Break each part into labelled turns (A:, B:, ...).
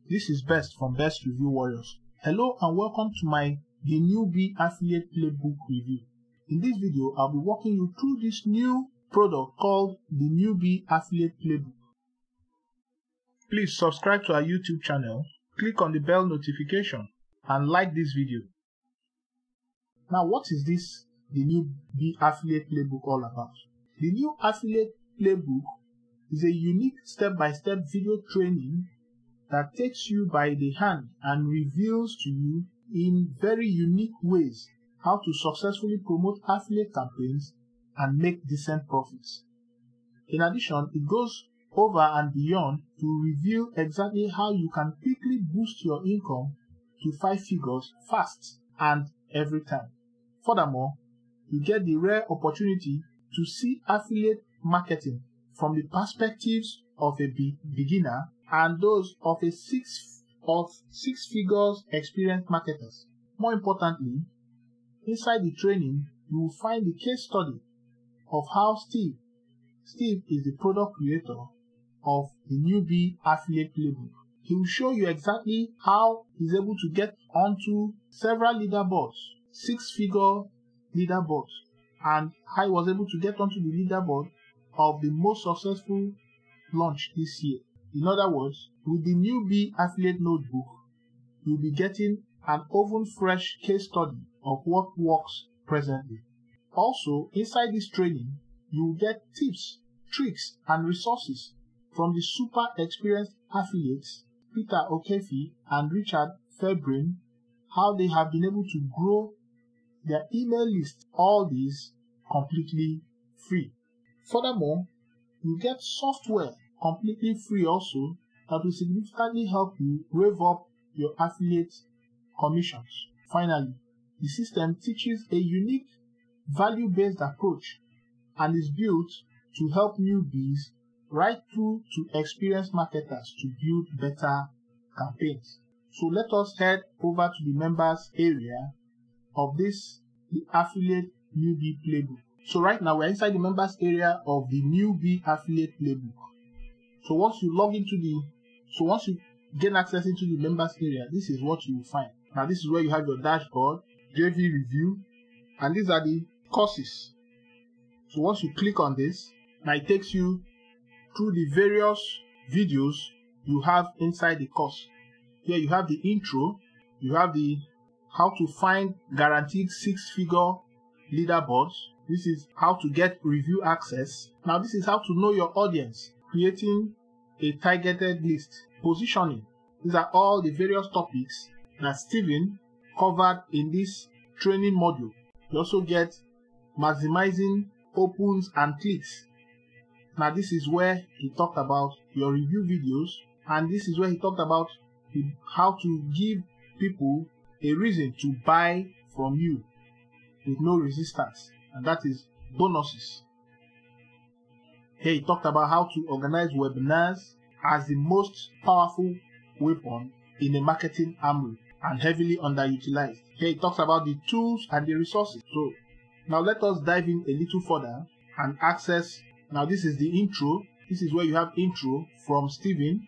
A: This is Best from Best Review Warriors. Hello and welcome to my The Newbie Affiliate Playbook review. In this video, I'll be walking you through this new product called the Newbie Affiliate Playbook. Please subscribe to our YouTube channel, click on the bell notification, and like this video. Now, what is this the Newbie Affiliate Playbook all about? The new Affiliate Playbook is a unique step-by-step video training that takes you by the hand and reveals to you in very unique ways how to successfully promote affiliate campaigns and make decent profits. In addition, it goes over and beyond to reveal exactly how you can quickly boost your income to 5 figures fast and every time. Furthermore, you get the rare opportunity to see affiliate marketing from the perspectives of a beginner and those of a six figures experienced marketers. More importantly, inside the training, you will find the case study of how Steve is the product creator of the Newbie Affiliate Playbook. He will show you exactly how he's able to get onto several leaderboards, 6-figure leaderboards, and how he was able to get onto the leaderboard of the most successful launch this year. In other words, with the Newbie Affiliate Notebook, you'll be getting an oven-fresh case study of what works presently. Also, inside this training, you'll get tips, tricks, and resources from the super experienced affiliates, Peter Okefi and Richard Febrin, how they have been able to grow their email list, all these completely free. Furthermore, you get software completely free also that will significantly help you rev up your affiliate commissions. Finally, the system teaches a unique value-based approach and is built to help newbies right through to experienced marketers to build better campaigns. So let us head over to the members area of the Affiliate Newbie Playbook. So right now we're inside the members area of the Newbie Affiliate Playbook. So once you gain access into the members area, this is what you will find. Now this is where you have your dashboard, JV review, and these are the courses. So once you click on this, now it takes you through the various videos you have inside the course. Here you have the intro, you have the how to find guaranteed 6-figure leaderboards. This is how to get review access. Now this is how to know your audience, creating a targeted list, positioning. These are all the various topics that Steven covered in this training module. You also get maximizing opens and clicks. Now this is where he talked about your review videos, and this is where he talked about how to give people a reason to buy from you with no resistance, and that is bonuses. Here he talked about how to organize webinars as the most powerful weapon in the marketing armory and heavily underutilized. Here he talks about the tools and the resources. So now let us dive in a little further and access. Now this is the intro. This is where you have intro from Steven,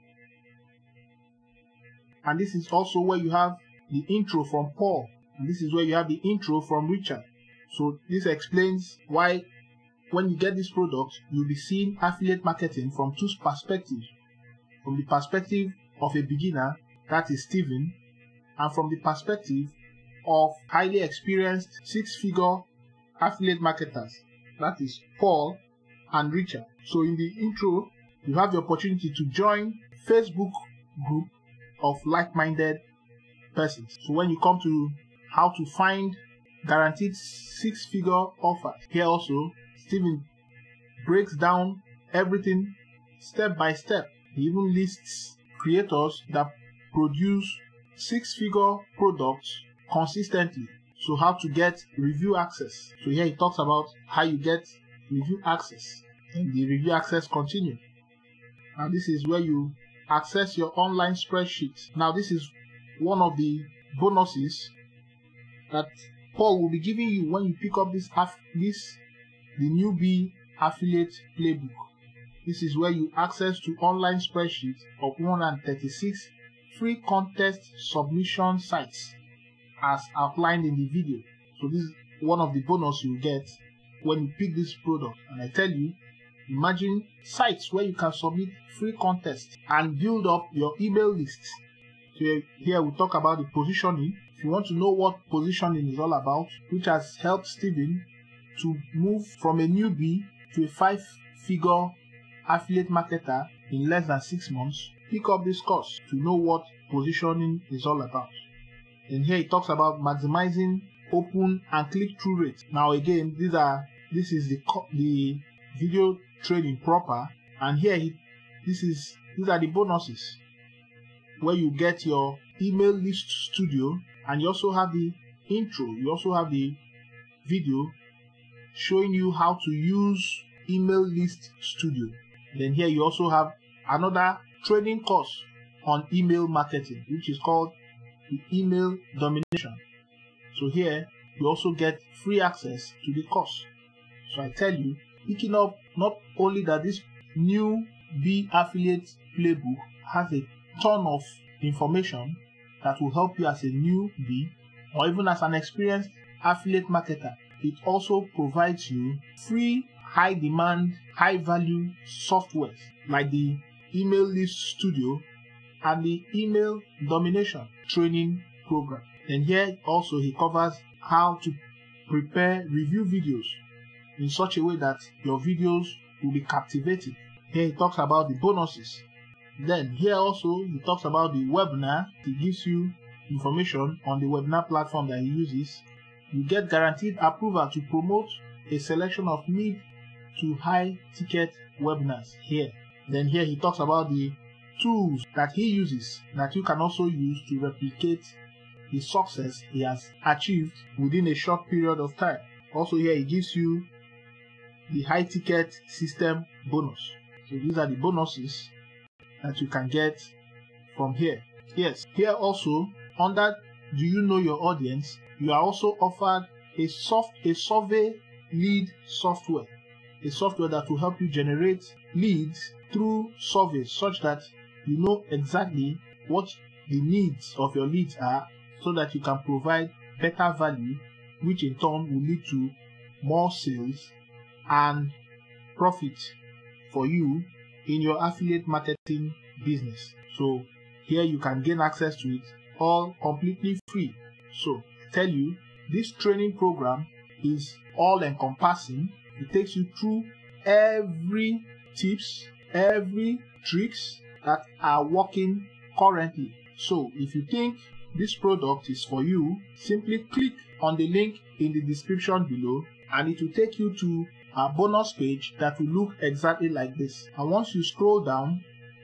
A: and this is also where you have the intro from Paul, and this is where you have the intro from Richard. So this explains why when you get this product, you'll be seeing affiliate marketing from two perspectives. From the perspective of a beginner, that is Steven, and from the perspective of highly experienced 6-figure affiliate marketers, that is Paul and Richard. So in the intro, you have the opportunity to join Facebook group of like-minded persons. So when you come to how to find guaranteed 6-figure offers, here also Steven breaks down everything step by step. He even lists creators that produce 6-figure products consistently. So how to get review access. So here he talks about how you get review access, and the review access continues. Now this is where you access your online spreadsheet. Now this is one of the bonuses that Paul will be giving you when you pick up the Newbie Affiliate Playbook. This is where you access to online spreadsheets of 136 free contest submission sites as outlined in the video. So this is one of the bonus you get when you pick this product. And I tell you, imagine sites where you can submit free contests and build up your email list. So here we talk about the positioning. If you want to know what positioning is all about, which has helped Steven to move from a newbie to a 5-figure affiliate marketer in less than 6 months, pick up this course to know what positioning is all about. And here it talks about maximizing open and click-through rates. Now again, this is the video training proper, and here these are the bonuses where you get your email list studio, and you also have the intro. You also have the video showing you how to use email list studio. Then here you also have another training course on email marketing, which is called the email domination. So here you also get free access to the course. So I tell you, picking up not only that this new B affiliate playbook has a ton of information that will help you as a newbie or even as an experienced affiliate marketer, it also provides you free, high demand, high value softwares like the email list studio and the email domination training program. And here also he covers how to prepare review videos in such a way that your videos will be captivating. Here he talks about the bonuses. Then here also he talks about the webinar. He gives you information on the webinar platform that he uses. You get guaranteed approval to promote a selection of mid to high ticket webinars here. Then here he talks about the tools that he uses that you can also use to replicate the success he has achieved within a short period of time. Also here he gives you the high ticket system bonus. So these are the bonuses that you can get from here. Yes, here also under Do You Know Your Audience, you are also offered a survey lead software. A software that will help you generate leads through surveys such that you know exactly what the needs of your leads are, so that you can provide better value, which in turn will lead to more sales and profit for you in your affiliate marketing business. So here you can gain access to it all completely free. So I tell you, this training program is all encompassing. It takes you through every tips, every tricks that are working currently. So if you think this product is for you, simply click on the link in the description below and it will take you to a bonus page that will look exactly like this. And once you scroll down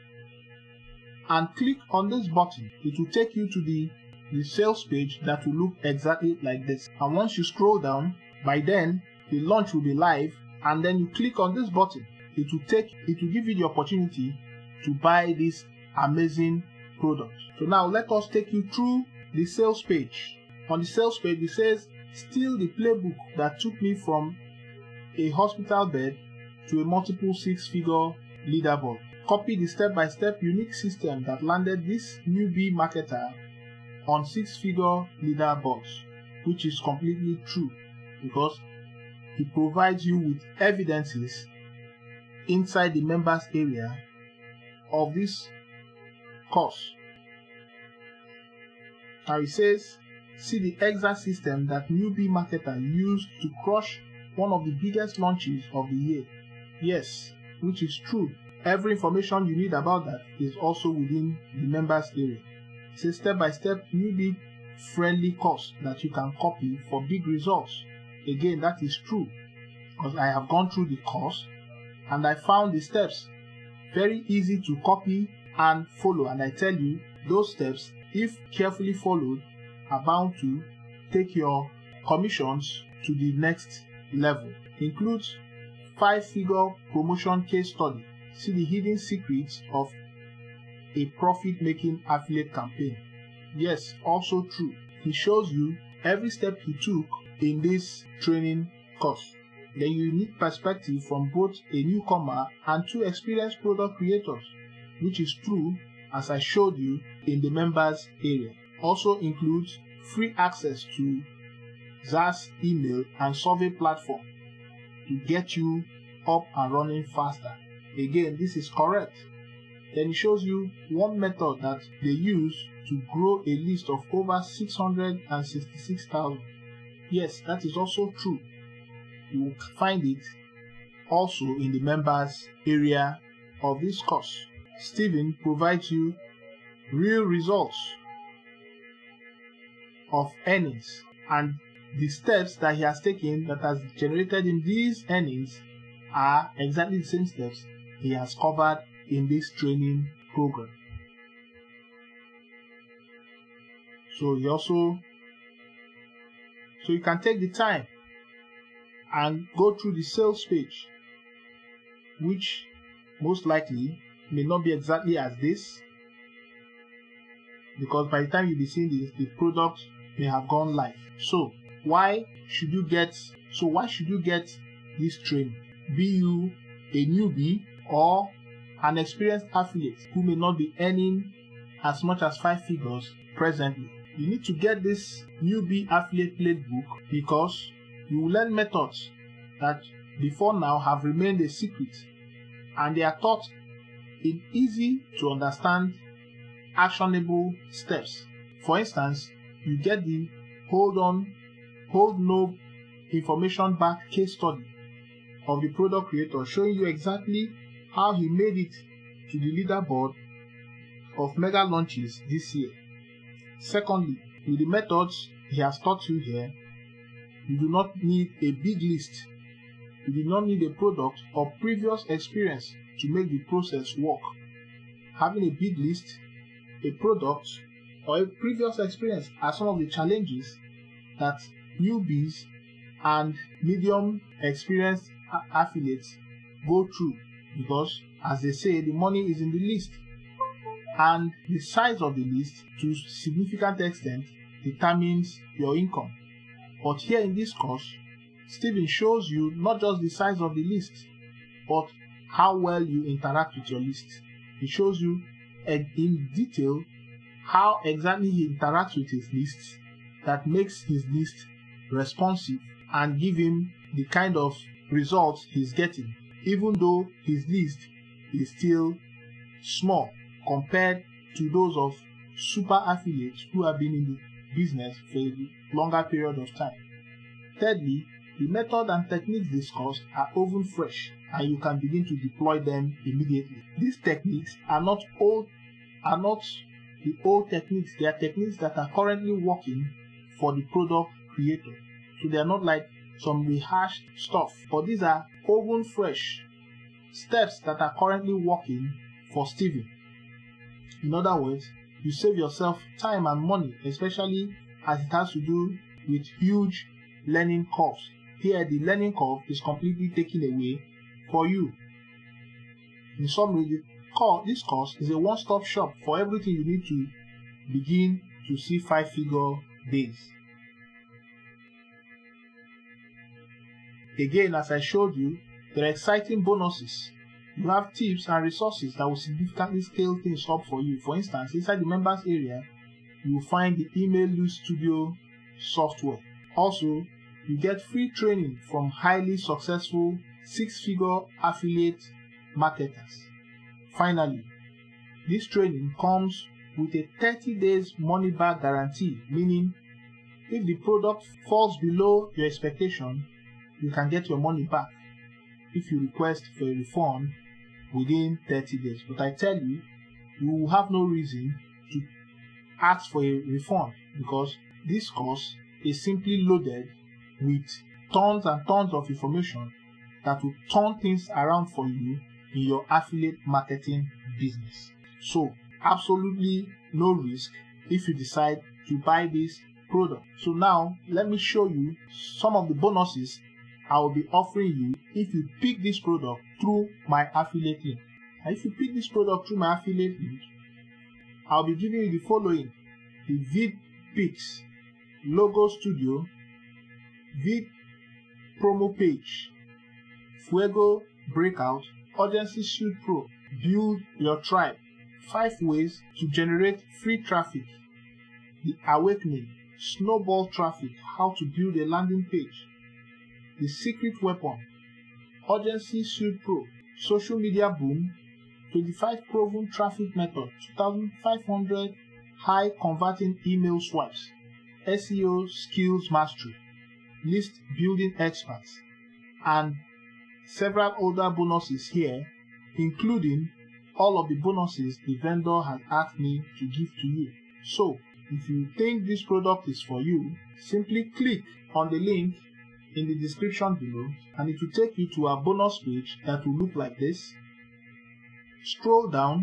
A: and click on this button, it will take you to the sales page that will look exactly like this. And once you scroll down, by then the launch will be live, and then you click on this button. It will give you the opportunity to buy this amazing product. So now let us take you through the sales page. On the sales page it says, steal the playbook that took me from a hospital bed to a multiple 6-figure leaderboard. Copy the step-by-step unique system that landed this newbie marketer on 6-figure leaderboards, which is completely true because he provides you with evidences inside the members area of this course. Now it says, see the exact system that newbie marketer used to crush one of the biggest launches of the year. Yes, which is true. Every information you need about that is also within the members area. It's a step-by-step newbie friendly course that you can copy for big results. Again, that is true because I have gone through the course and I found the steps very easy to copy and follow. And I tell you, those steps, if carefully followed, are bound to take your commissions to the next level. Includes 5-figure promotion case study. See the hidden secrets of a profit-making affiliate campaign. Yes, also true. He shows you every step he took in this training course. The unique perspective from both a newcomer and 2 experienced product creators, which is true as I showed you in the members area. Also includes free access to ZaaS email and survey platform to get you up and running faster. Again, this is correct. Then it shows you one method that they use to grow a list of over 666,000. Yes, that is also true. You will find it also in the members area of this course. Steven provides you real results of earnings, and the steps that he has taken that has generated in these earnings are exactly the same steps he has covered in this training program. So you can take the time and go through the sales page, which most likely may not be exactly as this, because by the time you'll be seeing this, the product may have gone live. So why should you get this training? Be you a newbie or an experienced affiliate who may not be earning as much as 5 figures presently. You need to get this newbie affiliate playbook because you will learn methods that before now have remained a secret, and they are taught in easy to understand actionable steps. For instance, you get the hold no information backed case study of the product creator, showing you exactly how he made it to the leaderboard of mega launches this year. Secondly, with the methods he has taught you here, you do not need a big list. You do not need a product or previous experience to make the process work. Having a big list, a product, or a previous experience are some of the challenges that newbies and medium experienced affiliates go through, because, as they say, the money is in the list, and the size of the list to a significant extent determines your income. But here in this course, Steven shows you not just the size of the list, but how well you interact with your list. He shows you in detail how exactly he interacts with his lists that makes his list responsive and give him the kind of results he's getting, even though his list is still small compared to those of super affiliates who have been in the business for a longer period of time. Thirdly, the method and techniques discussed are oven fresh, and you can begin to deploy them immediately. These techniques are not the old techniques. They are techniques that are currently working for the product creator. So they are not like some rehashed stuff, but these are oven fresh steps that are currently working for Steven. In other words, you save yourself time and money, especially as it has to do with huge learning curves. Here, the learning curve is completely taken away for you. In summary, this course is a one-stop shop for everything you need to begin to see 5-figure days. Again, as I showed you, there are exciting bonuses. You have tips and resources that will significantly scale things up for you. For instance, inside the members area, you will find the Email List Studio software. Also, you get free training from highly successful 6-figure affiliate marketers. Finally, this training comes with a 30 days money back guarantee, meaning if the product falls below your expectation, you can get your money back if you request for a refund within 30 days. But I tell you, you will have no reason to ask for a refund, because this course is simply loaded with tons and tons of information that will turn things around for you in your affiliate marketing business. So absolutely no risk if you decide to buy this product. So now let me show you some of the bonuses I will be offering you if you pick this product through my affiliate link. And if you pick this product through my affiliate link, I'll be giving you the following: the VidPix Logo Studio, Vid Promo Page, Fuego Breakout, Urgency Suite Pro, Build Your Tribe, 5 ways to generate free traffic. The awakening, snowball traffic, how to build a landing page. The secret weapon, urgency suite pro, social media boom, 25 proven traffic methods, 2,500 high converting email swipes, SEO skills mastery, list building experts, and several other bonuses here, including all of the bonuses the vendor has asked me to give to you. So, if you think this product is for you, simply click on the link in the description below and it will take you to a bonus page that will look like this. Scroll down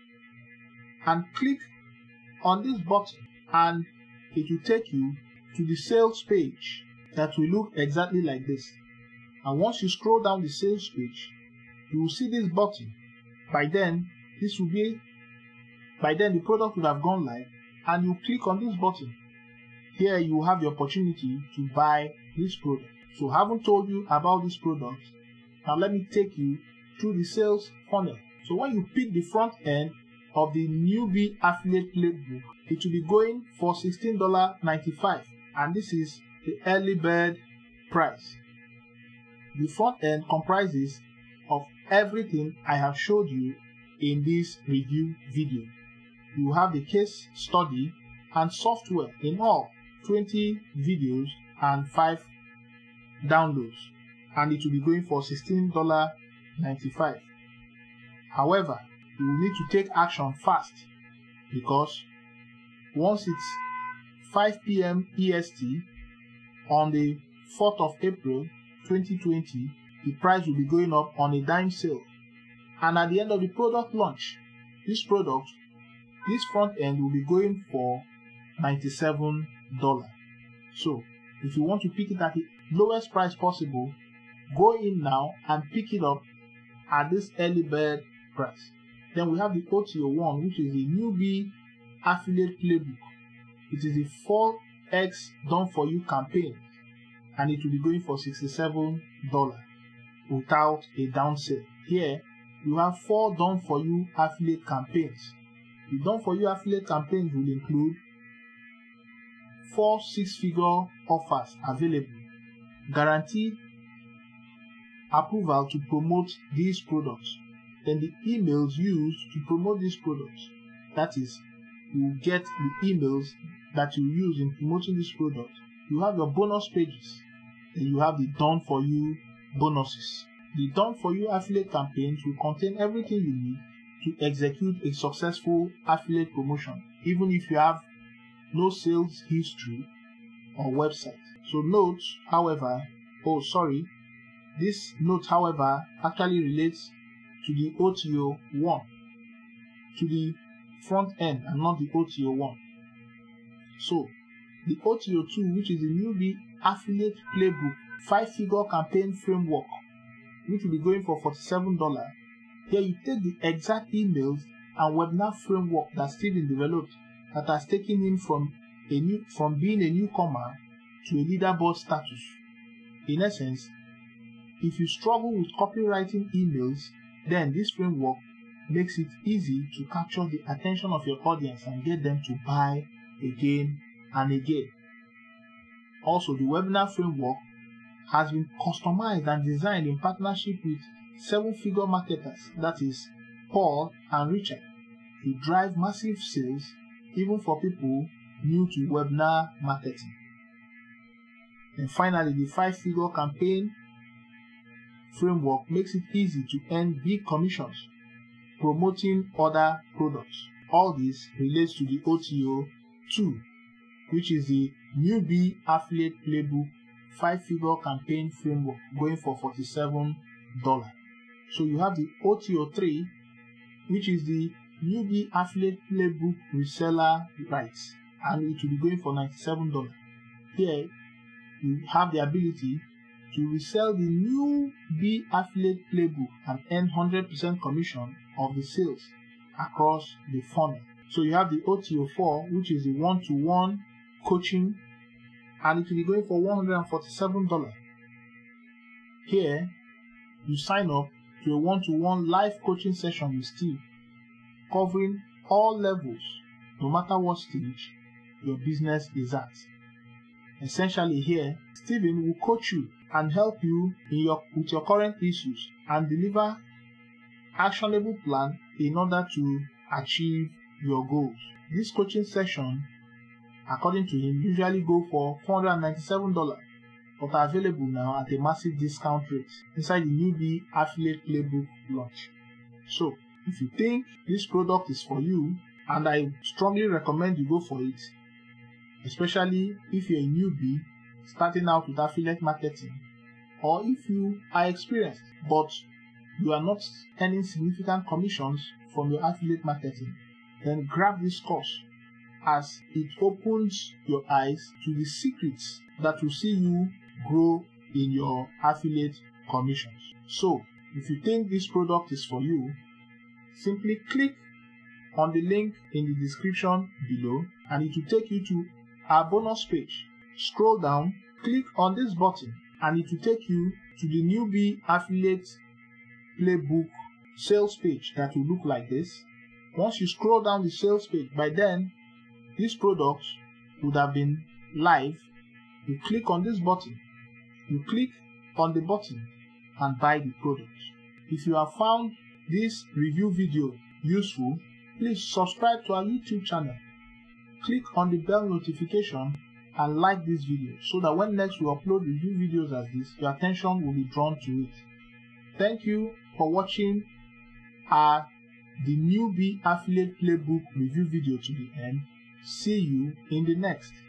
A: and click on this button and it will take you to the sales page that will look exactly like this. And once you scroll down the sales page, you will see this button. By then the product would have gone live, and you click on this button. Here you have the opportunity to buy this product. So I haven't told you about this product. Now let me take you through the sales funnel. So when you pick the front end of the newbie affiliate playbook, it will be going for $16.95, and this is the early bird price. The front end comprises of everything I have showed you in this review video. You have the case study and software, in all 20 videos and 5 downloads, and it will be going for $16.95. However, you will need to take action fast, because once it's 5 p.m. EST on the 4th of April 2020, the price will be going up on a dime sale. And at the end of the product launch, this front end will be going for $97. So if you want to pick it at the lowest price possible, go in now and pick it up at this early bird price. Then we have the OTO 1, which is the newbie affiliate playbook. It is a 4x done for you campaign, and it will be going for $67 without a down sale. Here you have 4 done for you affiliate campaigns. The done for you affiliate campaigns will include 4 6-figure offers available, guaranteed approval to promote these products. Then the emails used to promote these products, that is, you get the emails that you use in promoting this product. You have your bonus pages, and you have the done for you bonuses. The done for you affiliate campaigns will contain everything you need to execute a successful affiliate promotion, even if you have no sales history or website. So this note, however, actually relates to the OTO 1, to the front end, and not the OTO 1. So the OTO 2, which is the newbie affiliate playbook 5-figure campaign framework, which will be going for $47. Here you take the exact emails and webinar framework that Steven developed, that has taken him from being a newcomer to a leaderboard status. In essence, if you struggle with copywriting emails, then this framework makes it easy to capture the attention of your audience and get them to buy again and again. Also, the webinar framework has been customized and designed in partnership with 7-figure marketers, that is, Paul and Richard, to drive massive sales even for people new to webinar marketing. And finally, the 5-figure campaign framework makes it easy to earn big commissions promoting other products. All this relates to the OTO 2, which is the newbie affiliate playbook 5-figure campaign framework, going for $47. So you have the OTO 3, which is the newbie affiliate playbook reseller rights, and it will be going for $97. Here you have the ability to resell the newbie affiliate playbook and earn 100% commission of the sales across the funnel. So you have the OTO 4, which is the one-to-one coaching, and it will be going for $147. Here you sign up to a one-to-one live coaching session with Steve, covering all levels, no matter what stage your business is at. Essentially here, Steven will coach you and help you with your current issues and deliver actionable plan in order to achieve your goals. This coaching session, according to him, usually go for $497, but are available now at a massive discount rate inside the Newbie Affiliate Playbook launch. So, if you think this product is for you, and I strongly recommend you go for it, especially if you're a newbie starting out with affiliate marketing, or if you are experienced but you are not earning significant commissions from your affiliate marketing, then grab this course, as it opens your eyes to the secrets that will see you grow in your affiliate commissions. So, if you think this product is for you, simply click on the link in the description below and it will take you to our bonus page. Scroll down, click on this button and it will take you to the Newbie Affiliate Playbook sales page that will look like this. Once you scroll down the sales page, by then this product would have been live. You click on this button, you click on the button and buy the product. If you have found this review video useful, please subscribe to our YouTube channel. Click on the bell notification and like this video so that when next we upload review videos as this, your attention will be drawn to it. Thank you for watching the Newbie Affiliate Playbook review video to the end. See you in the next.